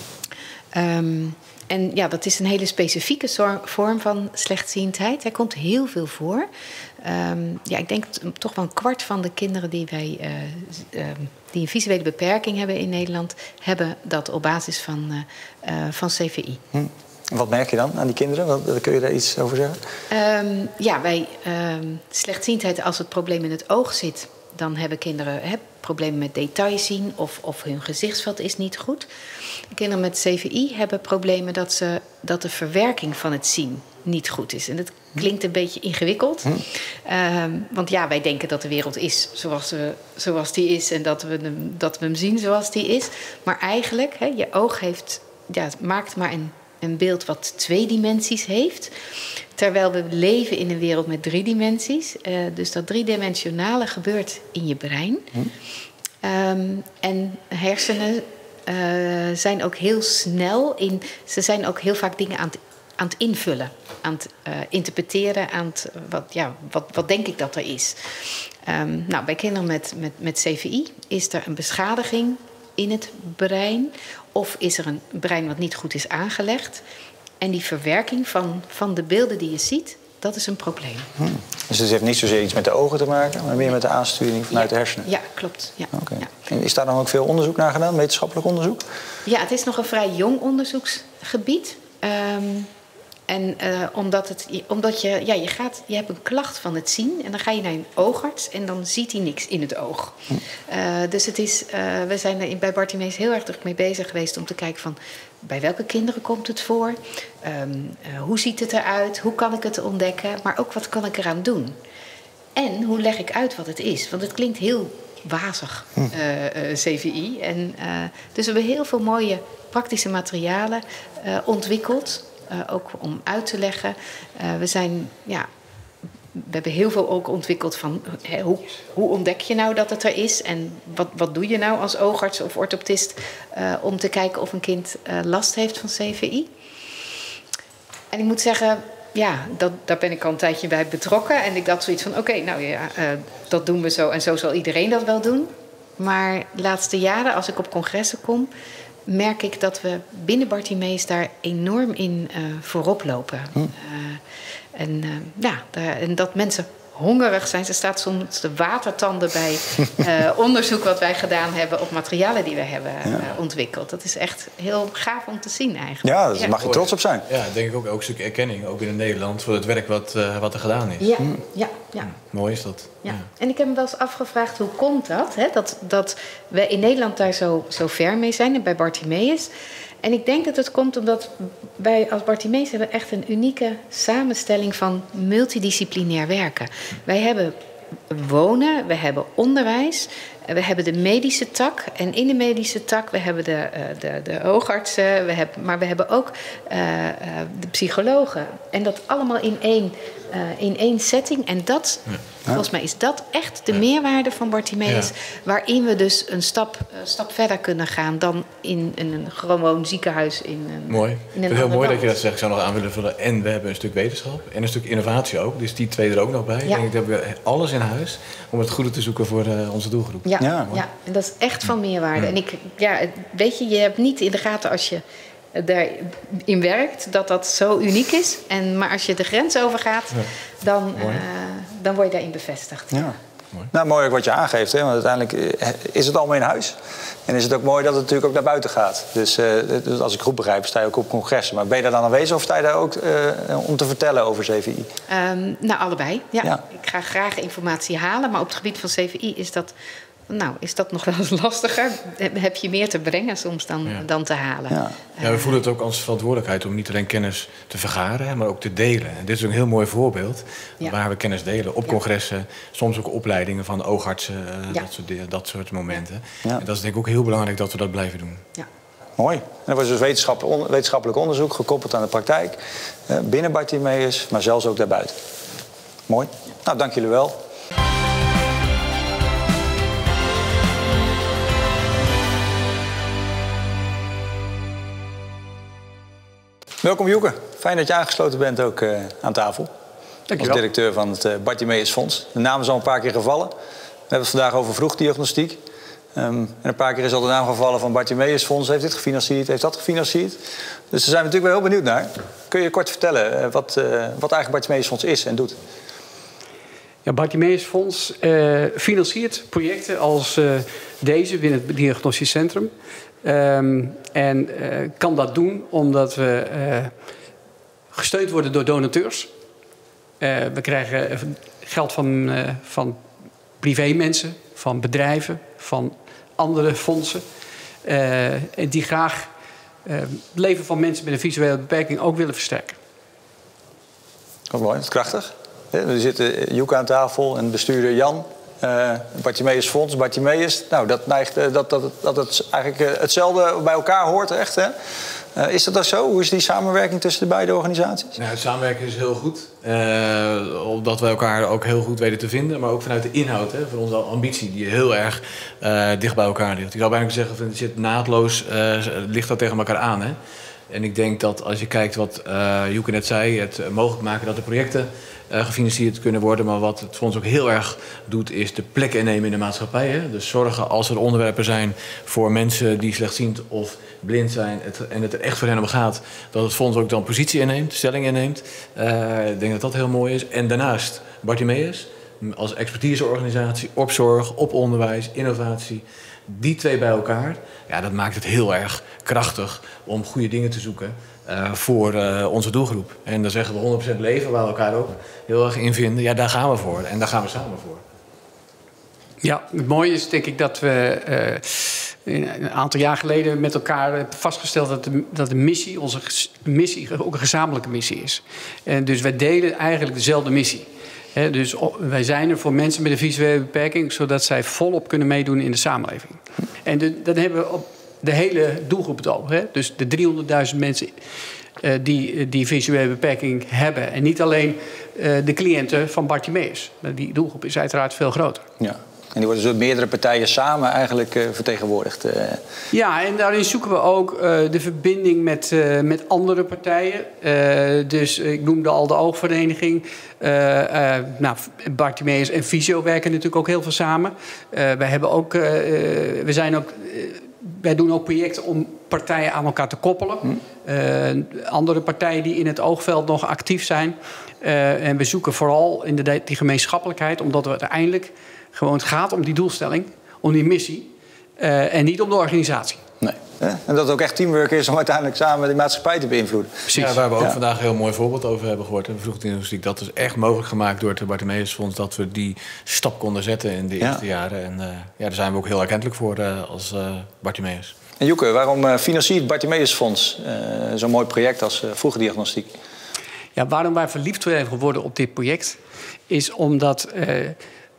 Um, en ja, dat is een hele specifieke vorm van slechtziendheid. Hij komt heel veel voor. Um, ja, ik denk toch wel een kwart van de kinderen die wij uh, uh, die een visuele beperking hebben in Nederland, hebben dat op basis van, uh, uh, van C V I. Hm. Wat merk je dan aan die kinderen? Wat, kun je daar iets over zeggen? Um, ja, wij um, slechtziendheid, als het probleem in het oog zit, dan hebben kinderen he, problemen met details zien of, of hun gezichtsveld is niet goed. Kinderen met C V I hebben problemen dat, ze, dat de verwerking van het zien niet goed is. En dat klinkt een beetje ingewikkeld. Hm. Um, want ja, wij denken dat de wereld is zoals, we, zoals die is en dat we, hem, dat we hem zien zoals die is. Maar eigenlijk, he, je oog heeft, ja, het maakt maar een, een beeld wat twee dimensies heeft. Terwijl we leven in een wereld met drie dimensies. Uh, dus dat driedimensionale gebeurt in je brein. Hm. Um, en hersenen uh, zijn ook heel snel in. Ze zijn ook heel vaak dingen aan het, aan het invullen, aan het uh, interpreteren, aan het, wat, ja, wat, wat denk ik dat er is. Um, nou, bij kinderen met, met, met C V I is er een beschadiging in het brein, of is er een brein wat niet goed is aangelegd. En die verwerking van, van de beelden die je ziet, dat is een probleem. Hmm. Dus het heeft niet zozeer iets met de ogen te maken, maar meer met de aansturing vanuit ja, de hersenen? Ja, klopt. Ja. Okay. Ja. En is daar dan ook veel onderzoek naar gedaan, wetenschappelijk onderzoek? Ja, het is nog een vrij jong onderzoeksgebied. Um, en uh, omdat, het, omdat je, ja, je, gaat, je hebt een klacht van het zien en dan ga je naar een oogarts en dan ziet hij niks in het oog. Hm. Uh, dus het is, uh, we zijn er bij Bartimeus heel erg druk mee bezig geweest om te kijken van bij welke kinderen komt het voor? Um, uh, hoe ziet het eruit? Hoe kan ik het ontdekken? Maar ook wat kan ik eraan doen? En hoe leg ik uit wat het is? Want het klinkt heel wazig, hm. uh, uh, C V I. En, uh, dus we hebben heel veel mooie praktische materialen uh, ontwikkeld. Uh, ook om uit te leggen. Uh, we zijn, ja, we hebben heel veel ook ontwikkeld van hè, hoe, hoe ontdek je nou dat het er is en wat, wat doe je nou als oogarts of orthoptist uh, om te kijken of een kind uh, last heeft van C V I. En ik moet zeggen, ja, dat, daar ben ik al een tijdje bij betrokken en ik dacht zoiets van, oké, okay, nou ja, uh, dat doen we zo en zo zal iedereen dat wel doen. Maar de laatste jaren, als ik op congressen kom, merk ik dat we binnen Bartimeus daar enorm in uh, voorop lopen. Hm. Uh, en, uh, ja, daar, en dat mensen hongerig zijn. Ze staat soms de watertanden bij uh, onderzoek wat wij gedaan hebben op materialen die we hebben ja. uh, ontwikkeld. Dat is echt heel gaaf om te zien eigenlijk. Ja, daar ja. mag je trots op zijn. Ja, denk ik ook, ook een stuk erkenning, ook in Nederland, voor het werk wat, uh, wat er gedaan is. Ja, hm. ja, ja. Hm. Mooi is dat. Ja. Ja. En ik heb me wel eens afgevraagd, hoe komt dat? Hè? Dat, dat we in Nederland daar zo, zo ver mee zijn, bij Bartimeus. En ik denk dat het komt omdat wij als Bartimeus hebben echt een unieke samenstelling van multidisciplinair werken. Wij hebben wonen, we hebben onderwijs, we hebben de medische tak. En in de medische tak, we hebben de, de, de oogartsen, we hebben, maar we hebben ook uh, de psychologen. En dat allemaal in één, uh, in één setting. En dat, ja. volgens mij is dat echt de ja. meerwaarde van Bartimeus. Ja. Waarin we dus een stap, uh, stap verder kunnen gaan dan in, in een gewoon ziekenhuis. In een, mooi. In een heel mooi land. dat je dat zegt. Ik zou nog aan willen vullen. En we hebben een stuk wetenschap en een stuk innovatie ook. Dus die twee er ook nog bij. Ja. Ik denk dat we alles in huis om het goede te zoeken voor uh, onze doelgroep. Ja, ja, ja, en dat is echt van meerwaarde. Ja. En ik, ja, weet je, je hebt niet in de gaten als je daarin werkt dat dat zo uniek is. En, maar als je de grens overgaat, ja. dan, uh, dan word je daarin bevestigd. Ja. Mooi. Nou, mooi ook wat je aangeeft, hè? Want uiteindelijk is het allemaal in huis. En is het ook mooi dat het natuurlijk ook naar buiten gaat. Dus, uh, dus als ik goed begrijp, sta je ook op congressen. Maar ben je daar dan aanwezig of sta je daar ook uh, om te vertellen over C V I? Um, nou, allebei. Ja. Ja. Ik ga graag informatie halen, maar op het gebied van C V I is dat... Nou, is dat nog wel eens lastiger? Heb je meer te brengen soms dan, ja. dan te halen? Ja. Ja, we voelen het ook als verantwoordelijkheid om niet alleen kennis te vergaren, maar ook te delen. En dit is een heel mooi voorbeeld ja. waar we kennis delen. Op ja. congressen, soms ook opleidingen van oogartsen, ja. dat, soort, dat soort momenten. Ja. En dat is denk ik ook heel belangrijk dat we dat blijven doen. Ja. Mooi. En er was dus wetenschappelijk, wetenschappelijk onderzoek gekoppeld aan de praktijk. Binnen Bartimeus, maar zelfs ook daarbuiten. Mooi. Nou, dank jullie wel. Welkom Joeke. Fijn dat je aangesloten bent ook uh, aan tafel. Als directeur van het uh, Bartimeus Fonds. De naam is al een paar keer gevallen. We hebben het vandaag over vroegdiagnostiek. Um, en een paar keer is al de naam gevallen van Bartimeus Fonds. Heeft dit gefinancierd, heeft dat gefinancierd. Dus daar zijn we natuurlijk wel heel benieuwd naar. Kun je kort vertellen uh, wat, uh, wat eigenlijk Bartimeus Fonds is en doet? Ja, Bartimeus Fonds uh, financiert projecten als uh, deze binnen het diagnostisch centrum. Um, en uh, kan dat doen omdat we uh, gesteund worden door donateurs. Uh, we krijgen geld van, uh, van privémensen, van bedrijven, van andere fondsen. Uh, die graag uh, het leven van mensen met een visuele beperking ook willen versterken. Wat mooi, dat is krachtig. Er zitten Joeke aan tafel en bestuurder Jan. Uh, Bartimeus Fonds, Bartimeus. Nou, dat neigt uh, dat, dat, dat het eigenlijk uh, hetzelfde bij elkaar hoort, echt. Hè? Uh, is dat dan zo? Hoe is die samenwerking tussen de beide organisaties? Nou, de samenwerking is heel goed. Uh, omdat we elkaar ook heel goed weten te vinden. Maar ook vanuit de inhoud, hè, van onze ambitie, die heel erg uh, dicht bij elkaar ligt. Ik zou bijna zeggen, het zit naadloos, uh, ligt dat tegen elkaar aan. Hè? En ik denk dat als je kijkt wat uh, Joeke net zei, het uh, mogelijk maken dat de projecten Uh, gefinancierd kunnen worden. Maar wat het fonds ook heel erg doet, is de plek innemen in de maatschappij. Hè? Dus zorgen als er onderwerpen zijn voor mensen die slechtziend of blind zijn het, en het er echt voor hen om gaat, dat het fonds ook dan positie inneemt, stelling inneemt. Uh, ik denk dat dat heel mooi is. En daarnaast Bartimeus als expertiseorganisatie op zorg, op onderwijs, innovatie. Die twee bij elkaar, ja, dat maakt het heel erg krachtig om goede dingen te zoeken uh, voor uh, onze doelgroep. En dan zeggen we honderd procent leven, waar we elkaar ook heel erg in vinden. Ja, daar gaan we voor en daar gaan we samen voor. Ja, het mooie is denk ik dat we uh, een aantal jaar geleden met elkaar hebben vastgesteld dat de, dat de missie, onze missie, ook een gezamenlijke missie is. En dus wij delen eigenlijk dezelfde missie. He, dus wij zijn er voor mensen met een visuele beperking, zodat zij volop kunnen meedoen in de samenleving. En de, dan hebben we op de hele doelgroep het oog. He. Dus de driehonderdduizend mensen uh, die die visuele beperking hebben. En niet alleen uh, de cliënten van Bartimeus. Die doelgroep is uiteraard veel groter. Ja. En die worden dus door meerdere partijen samen eigenlijk uh, vertegenwoordigd. Uh. Ja, en daarin zoeken we ook uh, de verbinding met, uh, met andere partijen. Uh, dus ik noemde al de oogvereniging. Uh, uh, nou, Bartimeus en Visio werken natuurlijk ook heel veel samen. Uh, wij hebben ook, uh, we zijn ook, uh, wij doen ook projecten om partijen aan elkaar te koppelen. Hm. Uh, andere partijen die in het oogveld nog actief zijn. Uh, en we zoeken vooral in de, die gemeenschappelijkheid, omdat we uiteindelijk gewoon het gaat om die doelstelling, om die missie uh, en niet om de organisatie. Nee. Ja, en dat het ook echt teamwork is om uiteindelijk samen de maatschappij te beïnvloeden. Precies. Ja, waar we ook ja. vandaag een heel mooi voorbeeld over hebben gehoord. Vroegdiagnostiek, dat is echt mogelijk gemaakt door het Bartimeus Fonds, dat we die stap konden zetten in de eerste ja. jaren. En uh, ja, daar zijn we ook heel erkentelijk voor uh, als uh, Bartimeus. En Joeke, waarom uh, financiert Bartimeus Fonds uh, zo'n mooi project als uh, vroegdiagnostiek? Ja, waarom wij verliefd zijn geworden op dit project is omdat Uh,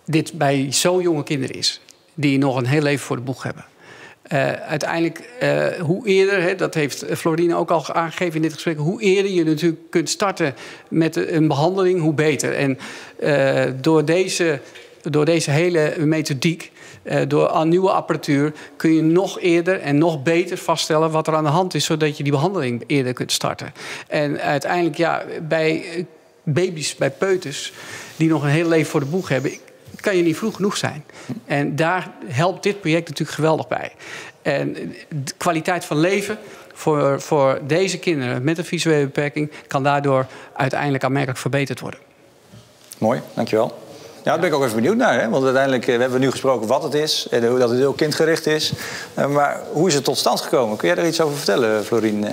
dit bij zo'n jonge kinderen is, die nog een heel leven voor de boeg hebben. Uh, uiteindelijk, uh, hoe eerder, hè, dat heeft Florine ook al aangegeven in dit gesprek, hoe eerder je natuurlijk kunt starten met een behandeling, hoe beter. En uh, door, deze, door deze hele methodiek, uh, door nieuwe apparatuur, kun je nog eerder en nog beter vaststellen wat er aan de hand is, zodat je die behandeling eerder kunt starten. En uiteindelijk, ja, bij baby's, bij peuters, die nog een heel leven voor de boeg hebben, kan je niet vroeg genoeg zijn. En daar helpt dit project natuurlijk geweldig bij. En de kwaliteit van leven voor, voor deze kinderen met een visuele beperking kan daardoor uiteindelijk aanmerkelijk verbeterd worden. Mooi, dankjewel. Ja, daar ben ik ook even benieuwd naar. Hè? Want uiteindelijk we hebben we nu gesproken wat het is en dat het heel kindgericht is. Maar hoe is het tot stand gekomen? Kun jij daar iets over vertellen, Florine?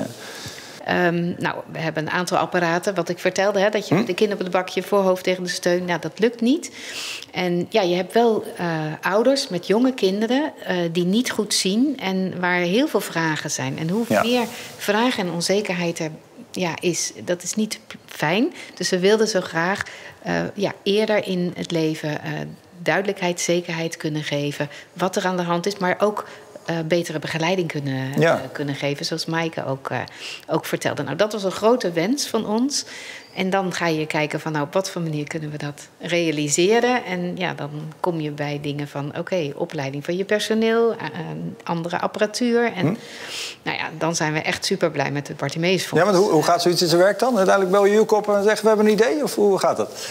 Um, nou, we hebben een aantal apparaten. Wat ik vertelde, hè, dat je hm? de kin op het bakje, voorhoofd tegen de steun. Nou, dat lukt niet. En ja, je hebt wel uh, ouders met jonge kinderen uh, die niet goed zien en waar heel veel vragen zijn. En hoe ja. meer vragen en onzekerheid er ja, is, dat is niet fijn. Dus we wilden zo graag uh, ja, eerder in het leven uh, duidelijkheid, zekerheid kunnen geven. Wat er aan de hand is, maar ook Uh, betere begeleiding kunnen, ja. uh, kunnen geven, zoals Maaike ook, uh, ook vertelde. Nou, dat was een grote wens van ons. En dan ga je kijken van, nou, op wat voor manier kunnen we dat realiseren? En ja, dan kom je bij dingen van, oké, okay, opleiding van je personeel, uh, andere apparatuur. En hm. nou ja, dan zijn we echt super blij met het Bartimeus Fonds. Ja, maar hoe, hoe gaat zoiets in zijn werk dan? Uiteindelijk bel je Hielke op en zegt, we hebben een idee? Of hoe gaat dat?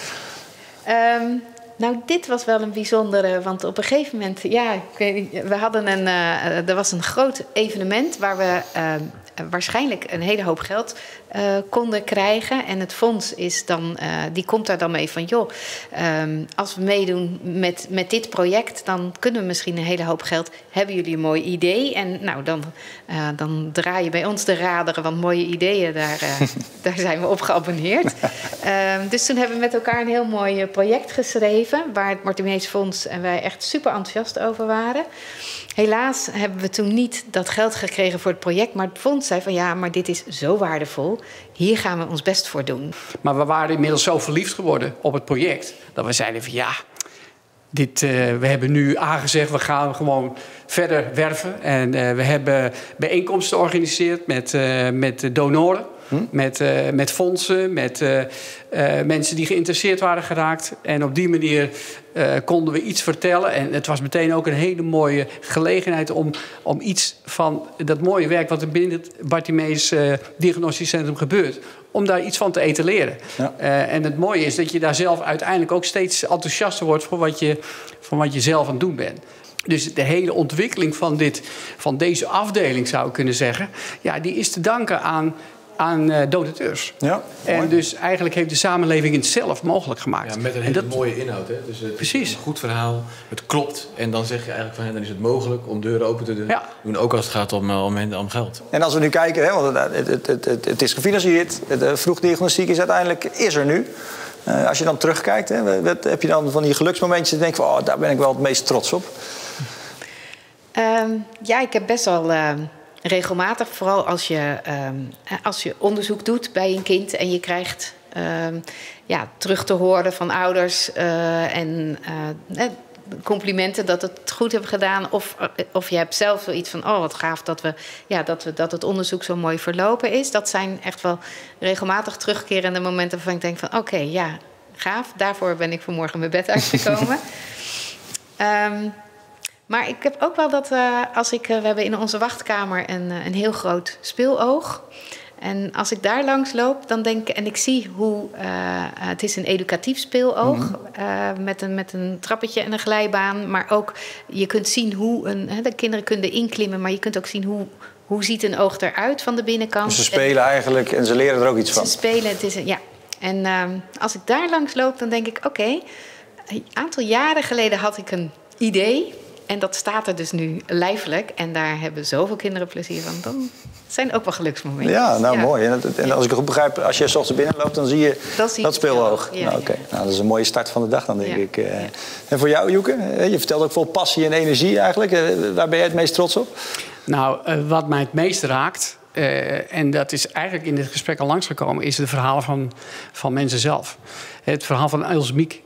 Um, Nou, dit was wel een bijzondere, want op een gegeven moment, ja, ik weet niet, we hadden een, uh, er was een groot evenement waar we uh, waarschijnlijk een hele hoop geld uh, konden krijgen. En het fonds is dan, uh, die komt daar dan mee van, joh, um, als we meedoen met, met dit project, dan kunnen we misschien een hele hoop geld. Hebben jullie een mooi idee? En nou, dan, uh, dan draai je bij ons de raderen, want mooie ideeën, daar, uh, daar zijn we op geabonneerd. Uh, dus toen hebben we met elkaar een heel mooi project geschreven, waar het Bartimeus Fonds en wij echt super enthousiast over waren. Helaas hebben we toen niet dat geld gekregen voor het project, maar het fonds zei van ja, maar dit is zo waardevol. Hier gaan we ons best voor doen. Maar we waren inmiddels zo verliefd geworden op het project, dat we zeiden van ja, dit, uh, we hebben nu aangezegd, we gaan gewoon verder werven. En uh, we hebben bijeenkomsten georganiseerd met, uh, met donoren. Hm? Met, uh, met fondsen, met uh, uh, mensen die geïnteresseerd waren geraakt. En op die manier uh, konden we iets vertellen. En het was meteen ook een hele mooie gelegenheid om, om iets van dat mooie werk wat er binnen het Bartimeus uh, Diagnostisch Centrum gebeurt, om daar iets van te etaleren. Ja. Uh, en het mooie is dat je daar zelf uiteindelijk ook steeds enthousiaster wordt voor wat je, van wat je zelf aan het doen bent. Dus de hele ontwikkeling van, dit, van deze afdeling, zou ik kunnen zeggen, ja, die is te danken aan aan uh, donateurs. Ja, en mooi. Dus eigenlijk heeft de samenleving het zelf mogelijk gemaakt. Ja, met een hele dat... mooie inhoud. Hè? Dus het Precies. is een goed verhaal, het klopt. En dan zeg je eigenlijk van, ja, dan is het mogelijk om deuren open te doen. Ja. doen ook als het gaat om, om, om geld. En als we nu kijken, hè, want het, het, het, het, het is gefinancierd. De vroegdiagnostiek is uiteindelijk, is er nu. Uh, als je dan terugkijkt, hè, wat, heb je dan van die geluksmomentjes dat je denkt van, oh, daar ben ik wel het meest trots op? Um, ja, ik heb best wel Uh... regelmatig, vooral als je, um, als je onderzoek doet bij een kind en je krijgt um, ja, terug te horen van ouders uh, en uh, complimenten dat het goed hebben gedaan. Of, of je hebt zelf zoiets van, oh wat gaaf dat, we, ja, dat, we, dat het onderzoek zo mooi verlopen is. Dat zijn echt wel regelmatig terugkerende momenten waarvan ik denk van, oké, okay, ja, gaaf. Daarvoor ben ik vanmorgen mijn bed uitgekomen. um, Maar ik heb ook wel dat uh, als ik... Uh, we hebben in onze wachtkamer een, uh, een heel groot speeloog. En als ik daar langs loop, dan denk ik... En ik zie hoe... Uh, het is een educatief speeloog. Mm-hmm. uh, met, een, met een trappetje en een glijbaan. Maar ook, je kunt zien hoe... Een, hè, de kinderen kunnen inklimmen, maar je kunt ook zien hoe... Hoe ziet een oog eruit van de binnenkant? Dus ze spelen en, eigenlijk en ze leren er ook iets van. Ze spelen, het is een, ja. En uh, als ik daar langs loop, dan denk ik... Oké, okay, een aantal jaren geleden had ik een idee... En dat staat er dus nu lijfelijk. En daar hebben zoveel kinderen plezier van. Dan zijn ook wel geluksmomenten. Ja, nou ja. Mooi. En, en als ik het goed begrijp, als je 's ochtends binnenloopt, dan zie je dat, zie dat speeloog. Ja, nou, okay. ja. nou, dat is een mooie start van de dag dan, denk ja. ik. Ja. En voor jou, Hielke? Je vertelt ook vol passie en energie eigenlijk. Waar ben jij het meest trots op? Nou, uh, wat mij het meest raakt... Uh, en dat is eigenlijk in dit gesprek al langsgekomen... is de verhalen van, van mensen zelf. Het verhaal van Els Miek...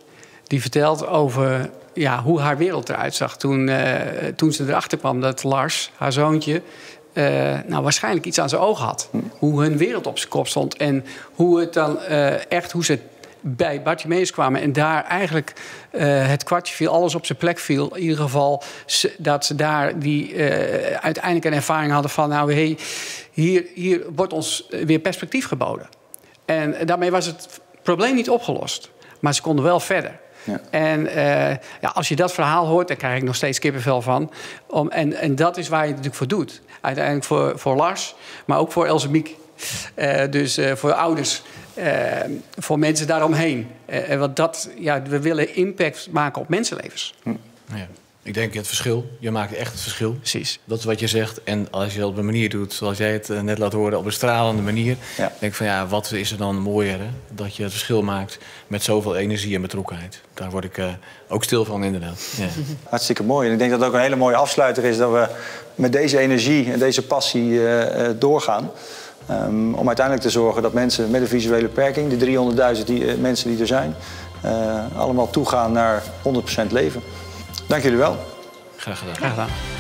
Die vertelt over ja, hoe haar wereld eruit zag toen, uh, toen ze erachter kwam dat Lars, haar zoontje, uh, nou, waarschijnlijk iets aan zijn ogen had. Hoe hun wereld op zijn kop stond en hoe het dan uh, echt, hoe ze bij Bartimeus kwamen en daar eigenlijk uh, het kwartje viel, alles op zijn plek viel. In ieder geval dat ze daar die uh, uiteindelijk een ervaring hadden van, nou, hey, hier, hier wordt ons weer perspectief geboden. En daarmee was het probleem niet opgelost, maar ze konden wel verder. Ja. En uh, ja, als je dat verhaal hoort, dan krijg ik nog steeds kippenvel van. Om, en, en dat is waar je het natuurlijk voor doet. Uiteindelijk voor, voor Lars, maar ook voor Elsemiek. Uh, dus uh, voor ouders, uh, voor mensen daaromheen. Uh, want dat, ja, we willen impact maken op mensenlevens. Hm. Ja. Ik denk het verschil. Je maakt echt het verschil. Precies. Dat is wat je zegt. En als je dat op een manier doet, zoals jij het net laat horen, op een stralende manier. Ja. Denk ik van ja, wat is er dan mooier, hè? Dat je het verschil maakt met zoveel energie en betrokkenheid. Daar word ik uh, ook stil van, inderdaad. Ja. Hartstikke mooi. En ik denk dat het ook een hele mooie afsluiter is dat we met deze energie en deze passie uh, doorgaan. Um, om uiteindelijk te zorgen dat mensen met een visuele beperking, de driehonderdduizend die, uh, mensen die er zijn, uh, allemaal toegaan naar honderd procent leven. Dank jullie wel. Graag gedaan. Graag gedaan.